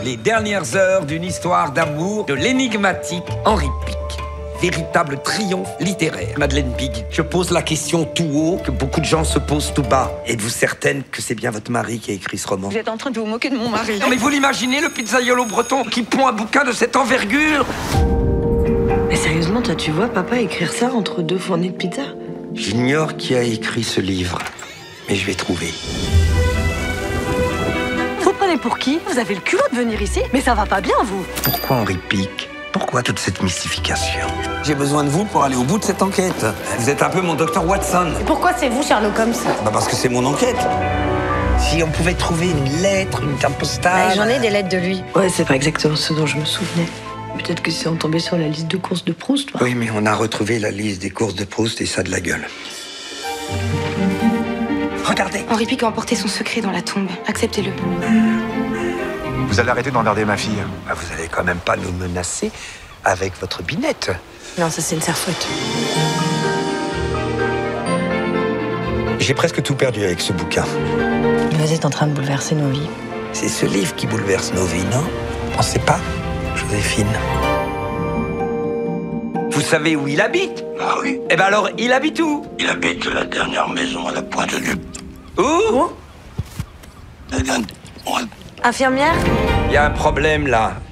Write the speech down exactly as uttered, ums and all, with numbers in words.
Les dernières heures d'une histoire d'amour de l'énigmatique Henri Pic. Véritable triomphe littéraire. Madeleine Pig, je pose la question tout haut que beaucoup de gens se posent tout bas. Êtes-vous certaine que c'est bien votre mari qui a écrit ce roman? Vous êtes en train de vous moquer de mon mari. Non mais vous l'imaginez, le pizzaiolo breton qui pond un bouquin de cette envergure? Mais sérieusement, toi, tu vois papa écrire ça entre deux fournées de pizza? J'ignore qui a écrit ce livre, mais je vais trouver. Vous prenez pour qui? Vous avez le culot de venir ici? Mais ça va pas bien, vous. Pourquoi Henri Pic? Pourquoi toute cette mystification? J'ai besoin de vous pour aller au bout de cette enquête. Vous êtes un peu mon docteur Watson. Et pourquoi c'est vous, Sherlock Holmes? Bah parce que c'est mon enquête. Si on pouvait trouver une lettre, une carte postale... J'en ai des lettres de lui. Ouais, c'est pas exactement ce dont je me souvenais. Peut-être que c'est en tombé sur la liste de courses de Proust, toi. Oui, mais on a retrouvé la liste des courses de Proust et ça de la gueule. Regardez. Henri Pic a emporté son secret dans la tombe. Acceptez-le. Vous allez arrêter d'emmerder ma fille. Bah, vous allez quand même pas nous menacer avec votre binette. Non, ça c'est une serfouette. J'ai presque tout perdu avec ce bouquin. Vous êtes en train de bouleverser nos vies. C'est ce livre qui bouleverse nos vies, non? Pensez pas, Joséphine? Vous savez où il habite? Ah oui, Eh ben alors, il habite où? il habite la dernière maison à la pointe du... Où? La dernière- Ouais. Infirmière? Il y a un problème là.